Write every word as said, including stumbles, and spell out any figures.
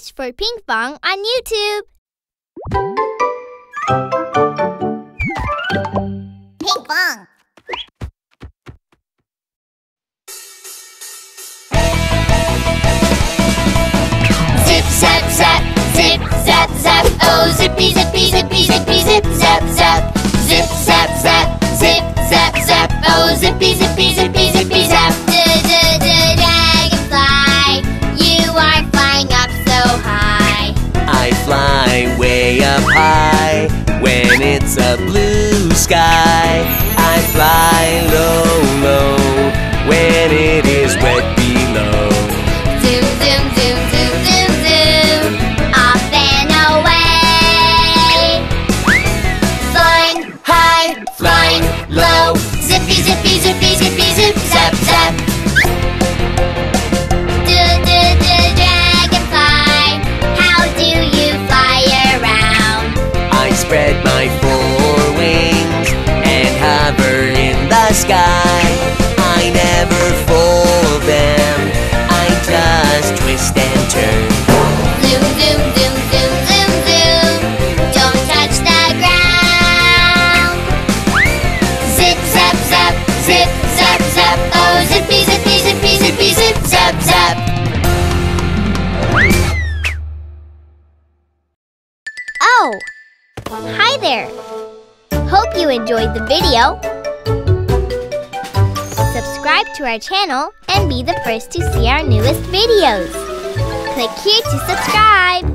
search for Pinkfong on YouTube. Pinkfong. Zip, zap, zap, zip, zap, zap. Oh, zippy, zippy, zippy, zippy, zip, zap, zap. Zip, zap, zap, zip, zap, zap. Oh, zippy, zippy, zippy, zippy, zap. D-D-D-D-Dragonfly, you are flying up so high. I fly way up high when it's a blue sky. I fly low, low when it is wet below. Zoom, zoom, zoom, zoom, zoom, zoom, off and away. Flying high, flying low. Zippy, zippy, zippy, zippy, zip, zap, zap. D-D-D-Dragonfly, how do you fly around? I spread my four wings and hover in the sky. I never fold them, I just twist and turn. Zoom, zoom, zoom, zoom, zoom, zoom, don't touch the ground. Zip, zap, zap, zip, zap, zap. Oh, zippy, zippy, zippy, zippy, zip, zap, zap. Oh! Hi there! Hope you enjoyed the video. Subscribe to our channel and be the first to see our newest videos. Click here to subscribe.